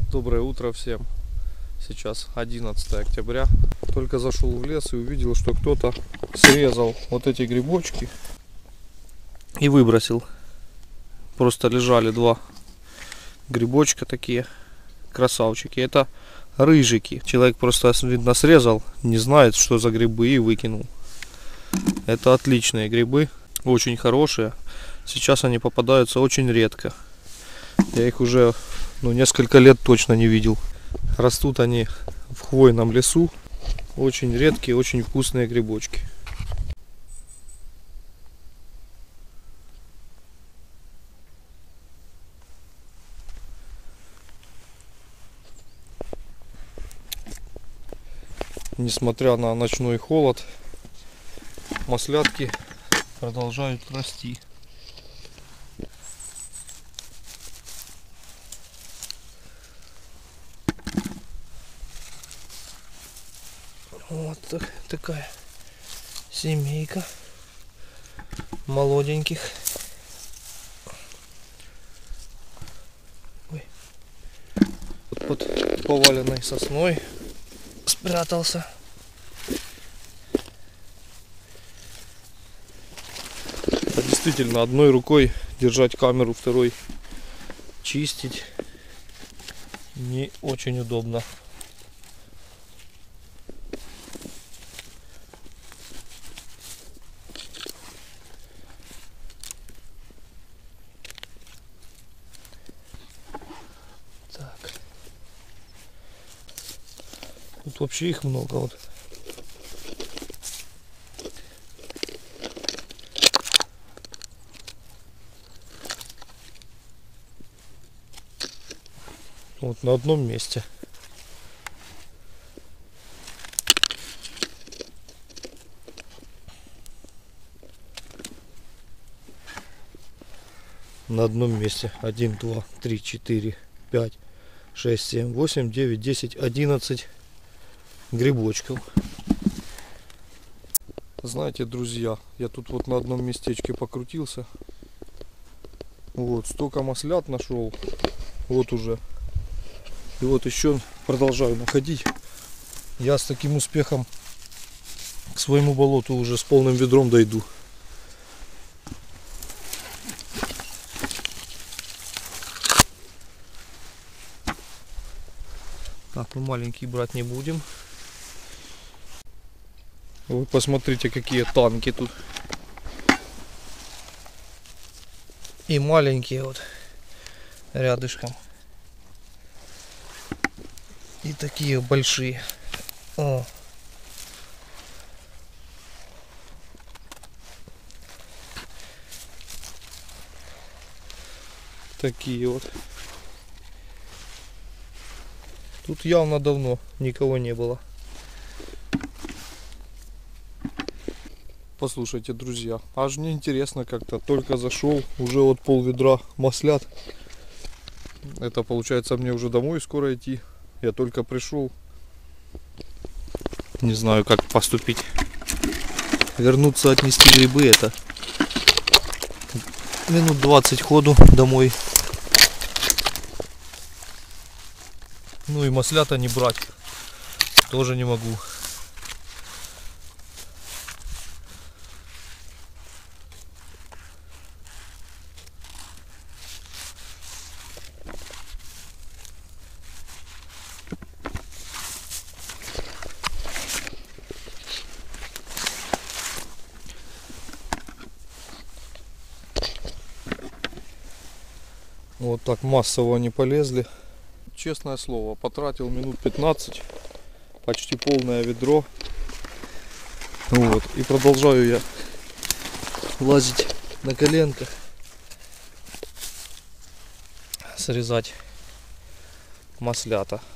Доброе утро всем. Сейчас 11 октября. Только зашел в лес и увидел, что кто-то срезал вот эти грибочки и выбросил. Просто лежали два грибочка такие, красавчики. Это рыжики. Человек просто, видно, срезал, не знает, что за грибы, и выкинул. Это отличные грибы, очень хорошие. Сейчас они попадаются очень редко. Я их уже несколько лет точно не видел. Растут они в хвойном лесу. Очень редкие, очень вкусные грибочки. Несмотря на ночной холод, маслятки продолжают расти. Вот такая семейка молоденьких. Ой. Под поваленной сосной спрятался. Это действительно одной рукой держать камеру, второй чистить не очень удобно. Тут вообще их много. Вот на одном месте. На одном месте. 1, 2, 3, 4, 5, 6, 7, 8, 9, 10, 11 грибочков. Знаете, друзья, я тут вот на одном местечке покрутился. Вот, столько маслят нашел. Вот уже. И вот еще продолжаю находить. Я с таким успехом к своему болоту уже с полным ведром дойду. Так, мы маленький брать не будем. Вы посмотрите, какие танки тут. И маленькие вот рядышком. И такие большие. О. Такие вот. Тут явно давно никого не было. Послушайте, друзья, аж мне интересно как-то. Только зашел, уже вот пол ведра маслят. Это получается мне уже домой скоро идти. Я только пришел. Не знаю, как поступить. Вернуться, отнести грибы, это минут 20 ходу домой. Ну и маслята не брать тоже не могу. Вот так массово они полезли. Честное слово, потратил минут 15, почти полное ведро. Вот, и продолжаю я лазить на коленках, срезать маслята.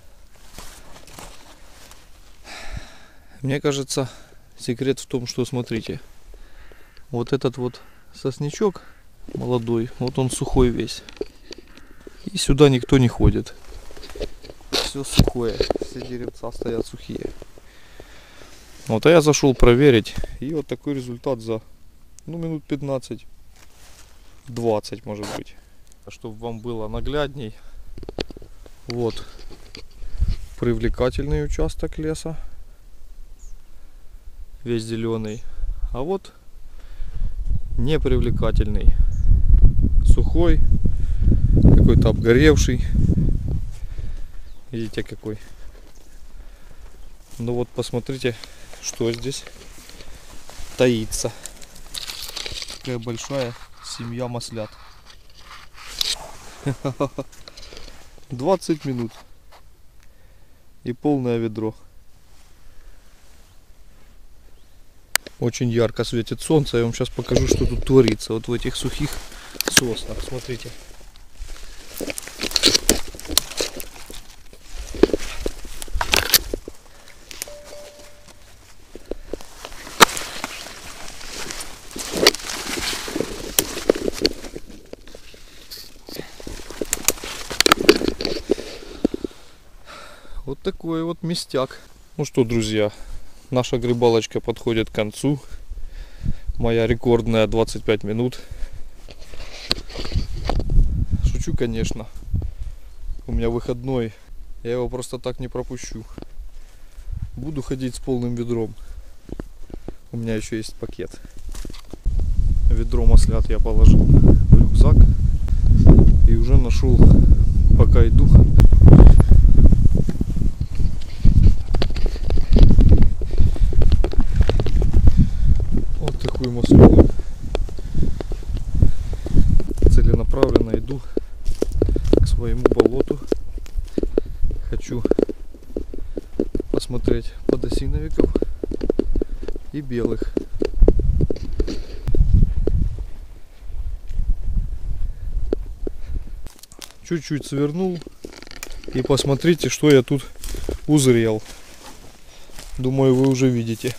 Мне кажется, секрет в том, что, смотрите, вот этот вот сосничок молодой, вот он сухой весь. И сюда никто не ходит. Все сухое. Все деревца стоят сухие. Вот, а я зашел проверить. И вот такой результат за минут 15-20, может быть. Чтобы вам было наглядней. Вот привлекательный участок леса, весь зеленый, а вот непривлекательный, сухой, какой-то обгоревший. Видите какой. Ну вот посмотрите, что здесь таится. Такая большая семья маслят. 20 минут и полное ведро. Очень ярко светит солнце. Я вам сейчас покажу, что тут творится вот в этих сухих соснах. Смотрите. Вот такой вот местяк. Ну что, друзья, наша грибалочка подходит к концу. Моя рекордная 25 минут. Шучу, конечно. У меня выходной. Я его просто так не пропущу. Буду ходить с полным ведром. У меня еще есть пакет. Ведро маслят я положил в рюкзак. И уже нашел, пока иду, маслю. Целенаправленно иду к своему болоту. Хочу посмотреть подосиновиков и белых. Чуть-чуть свернул и посмотрите, что я тут узрел. Думаю, вы уже видите.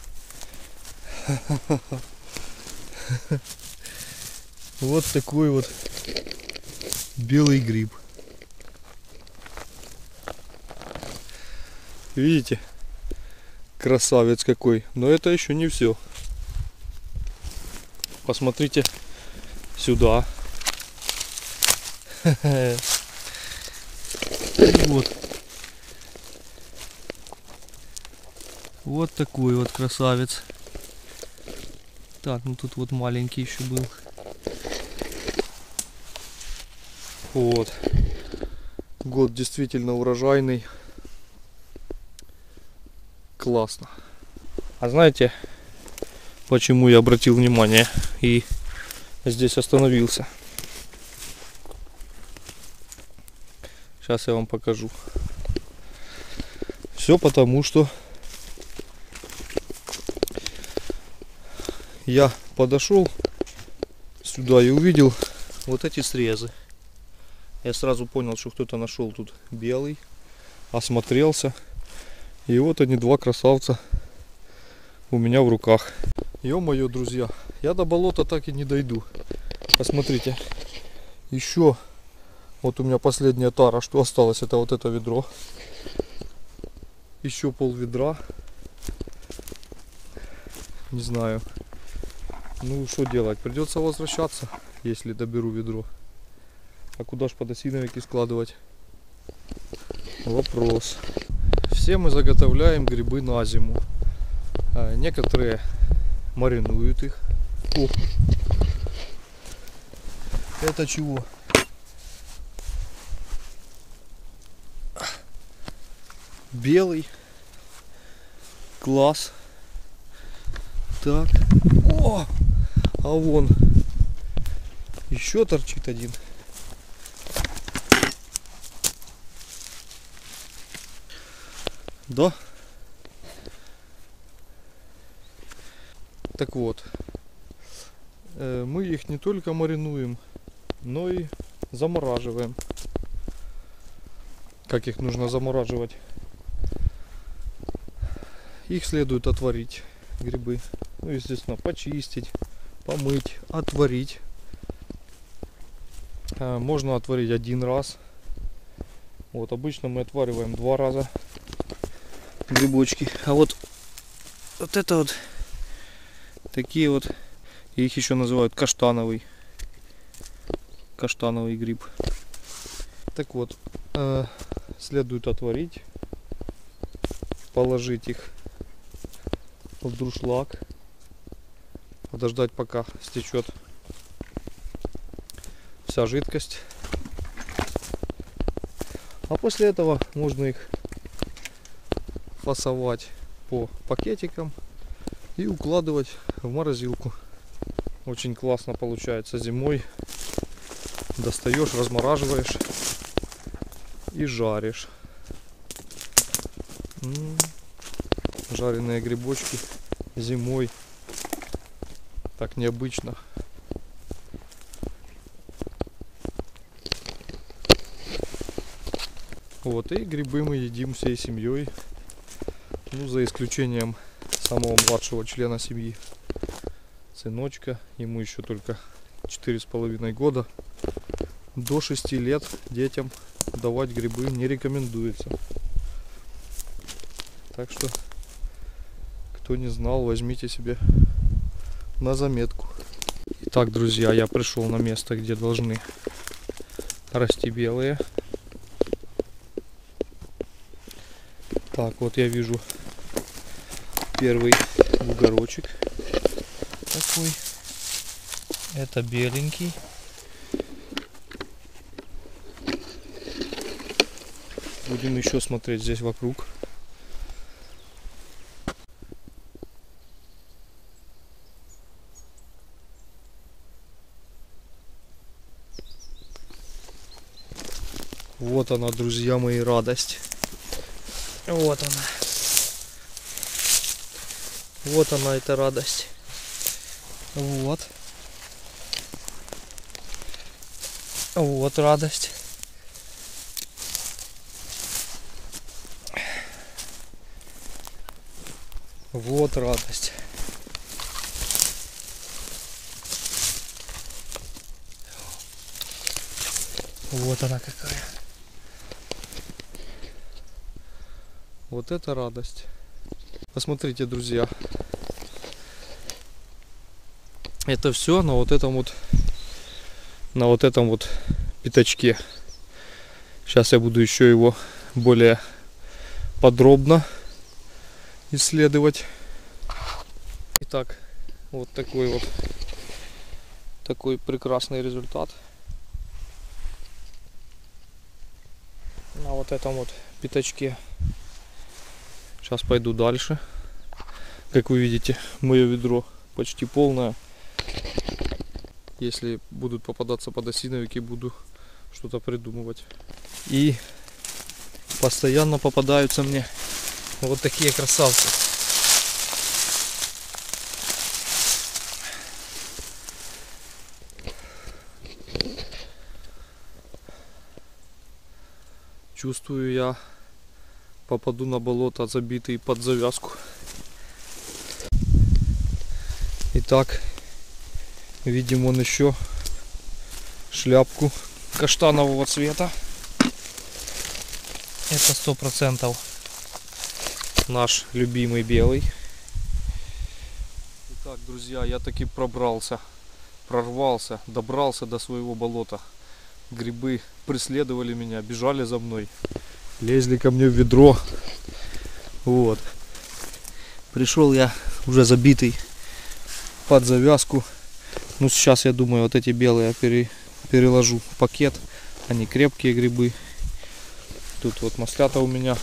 Вот такой вот белый гриб. Видите? Красавец какой. Но это еще не все. Посмотрите сюда. Вот. Вот такой вот красавец. Так, ну тут вот маленький еще был. Вот. Год действительно урожайный. Классно. А знаете, почему я обратил внимание и здесь остановился? Сейчас я вам покажу. Все потому, что я подошел сюда и увидел вот эти срезы. Я сразу понял, что кто-то нашел тут белый, осмотрелся. И вот они, два красавца у меня в руках. Ё-моё, друзья, я до болота так и не дойду. Посмотрите, еще вот у меня последняя тара, что осталось, это вот это ведро. Еще пол ведра. Не знаю. Ну, что делать? Придется возвращаться, если доберу ведро. А куда ж подосиновики складывать? Вопрос. Все мы заготовляем грибы на зиму. Некоторые маринуют их. О! Это чего? Белый. Класс. Так. О! А вон еще торчит один. Да. Так вот, мы их не только маринуем, но и замораживаем. Как их нужно замораживать? Их следует отварить, грибы. Ну, естественно, почистить, помыть, отварить. Можно отварить один раз. Вот обычно мы отвариваем 2 раза грибочки. А вот это вот такие вот, их еще называют каштановый гриб. Так вот, следует отварить, положить их в дуршлаг, подождать, пока стечет вся жидкость. А после этого можно их фасовать по пакетикам и укладывать в морозилку. Очень классно получается зимой. Достаешь, размораживаешь и жаришь. Жареные грибочки зимой так необычно. Вот, и грибы мы едим всей семьей. Ну, за исключением самого младшего члена семьи, сыночка. Ему еще только 4,5 года. До 6 лет детям давать грибы не рекомендуется. Так что, кто не знал, возьмите себе на заметку. Итак, друзья, я пришел на место, где должны расти белые. Так, вот я вижу первый бугорочек такой. Это беленький. Будем еще смотреть здесь вокруг. Вот она, друзья мои, радость. Вот она. Вот она, эта радость. Вот. Вот радость. Вот радость. Вот она какая. Вот это радость. Посмотрите, друзья. Это все на вот этом вот пятачке. Сейчас я буду еще его более подробно исследовать. Итак, вот такой прекрасный результат на вот этом вот пятачке. Сейчас пойду дальше. Как вы видите, мое ведро почти полное. Если будут попадаться подосиновики, буду что-то придумывать. И постоянно попадаются мне вот такие красавцы. Чувствую, я попаду на болото, забитый под завязку. Итак, видим он еще шляпку каштанового цвета. Это 100% наш любимый белый. Итак, друзья, я таки прорвался, добрался до своего болота. Грибы преследовали меня, бежали за мной, лезли ко мне в ведро. Вот. Пришел я уже забитый под завязку. Ну, сейчас, я думаю, вот эти белые я переложу в пакет. Они крепкие грибы. Тут вот маслята у меня.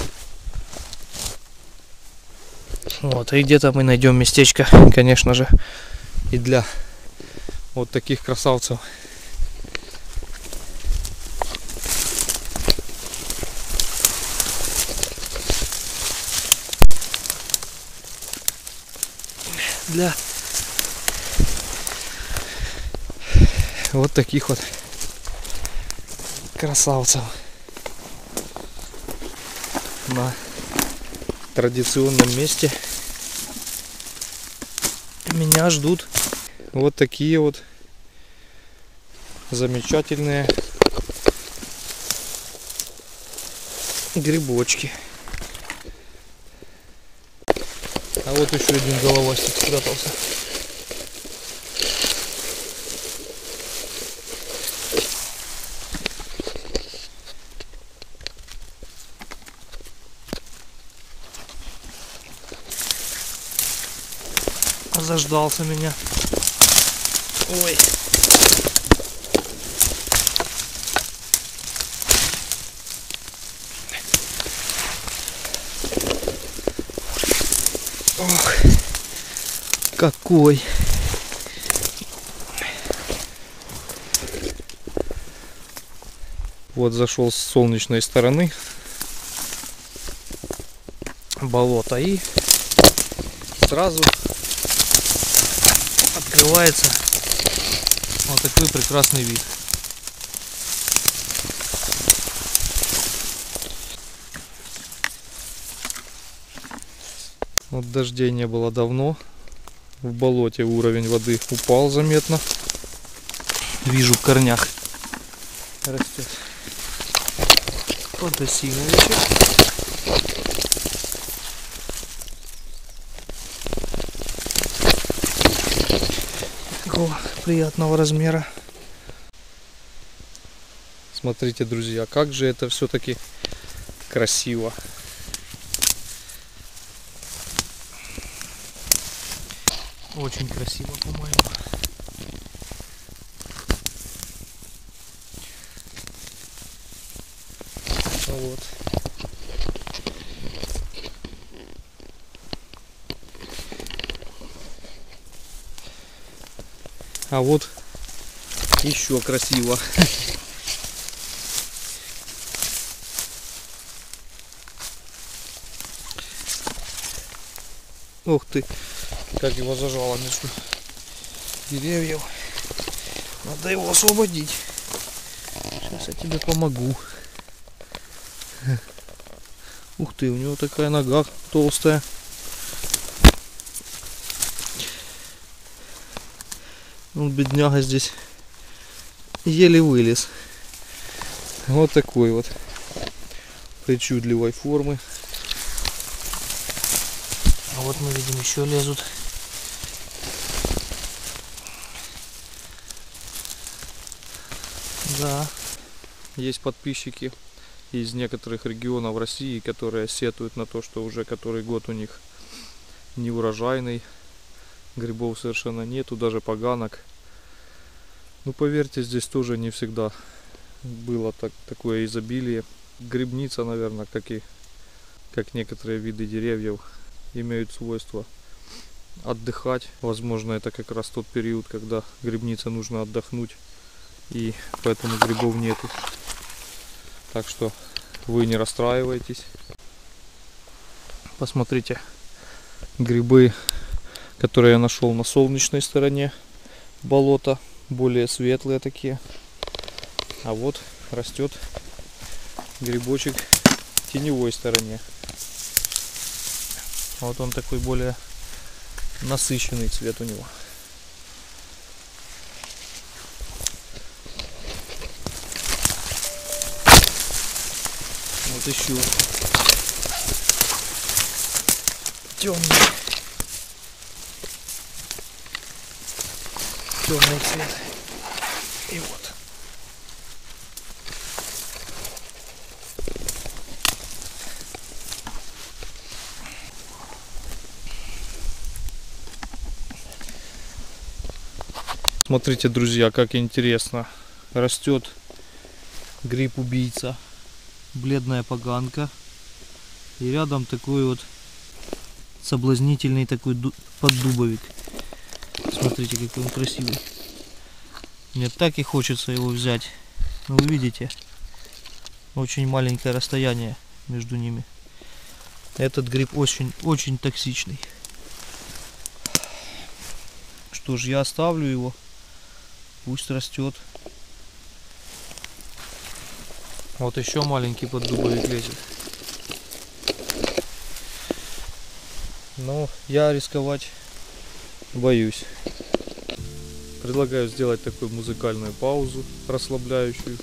Вот, и где-то мы найдем местечко, конечно же, и для вот таких красавцев. Для вот таких вот красавцев на традиционном месте меня ждут вот такие вот замечательные грибочки. А вот еще один головастик спрятался. Заждался меня. Ой. Ох, какой. Вот зашел с солнечной стороны болото и сразу открывается вот такой прекрасный вид. Вот дождей не было давно. В болоте уровень воды упал заметно. Вижу, в корнях растет подосиновичек. Такого приятного размера. Смотрите, друзья, как же это все-таки красиво. Очень красиво, по-моему. Вот. А вот еще красиво. Ух ты, как его зажало между деревьев. Надо его освободить. Сейчас я тебе помогу. Ух ты, у него такая нога толстая. Он, бедняга, здесь еле вылез. Вот такой вот причудливой формы. А вот мы видим, еще лезут. Да, есть подписчики из некоторых регионов России, которые сетуют на то, что уже который год у них неурожайный, грибов совершенно нету, даже поганок. Ну, поверьте, здесь тоже не всегда было такое изобилие. Грибница, наверное, как некоторые виды деревьев, имеют свойство отдыхать. Возможно, это как раз тот период, когда грибнице нужно отдохнуть, и поэтому грибов нету. Так что вы не расстраивайтесь. Посмотрите, грибы, которые я нашел на солнечной стороне болота, более светлые такие. А вот растет грибочек в теневой стороне. Вот он такой более насыщенный цвет у него. Вот еще темный цвет. И вот. Смотрите, друзья, как интересно. Растет гриб-убийца, бледная поганка, и рядом такой вот соблазнительный такой поддубовик. Смотрите, какой он красивый. Мне так и хочется его взять. Но вы видите, очень маленькое расстояние между ними. Этот гриб очень токсичный. Что ж, я оставлю его. Пусть растет. Вот еще маленький поддубовик лезет. Но я рисковать боюсь. Предлагаю сделать такую музыкальную паузу, расслабляющую.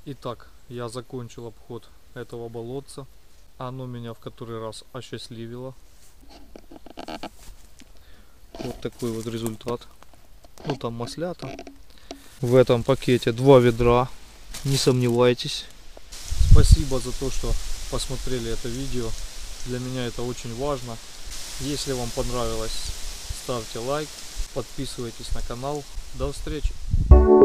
Итак, я закончил обход этого болотца. Оно меня в который раз осчастливило. Вот такой вот результат. Ну там маслята. В этом пакете 2 ведра. Не сомневайтесь. Спасибо за то, что посмотрели это видео. Для меня это очень важно. Если вам понравилось, ставьте лайк. Подписывайтесь на канал. До встречи.